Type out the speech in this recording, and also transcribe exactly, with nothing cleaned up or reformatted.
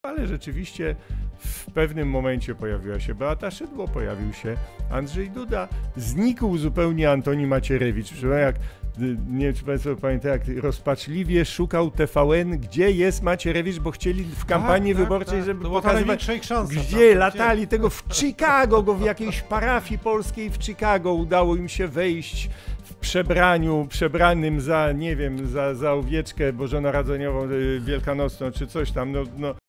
Ale rzeczywiście w pewnym momencie pojawiła się Beata Szydło, pojawił się Andrzej Duda, znikł zupełnie Antoni Macierewicz. Jak, nie wiem, czy Państwo pamiętają, jak rozpaczliwie szukał T V N, gdzie jest Macierewicz, bo chcieli w kampanii tak, wyborczej, tak, żeby to pokazywać, szansa, gdzie tak, latali gdzie? tego w Chicago, go w jakiejś parafii polskiej w Chicago udało im się wejść w przebraniu, przebranym za, nie wiem, za, za owieczkę bożonarodzeniową wielkanocną, czy coś tam, no, no